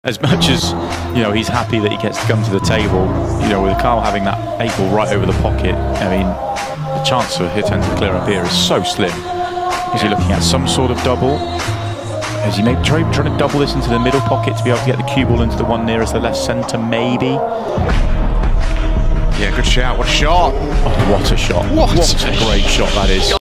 As much as, you know, he's happy that he gets to come to the table, you know, with Carl having that 8-ball right over the pocket, I mean, the chance for Hitton to clear up here is so slim. Is he looking at some sort of double? Is he maybe trying to double this into the middle pocket to be able to get the cue ball into the one nearest the left centre, maybe? Yeah, good shout. What a shot. Oh, what a shot. What a great shot that is.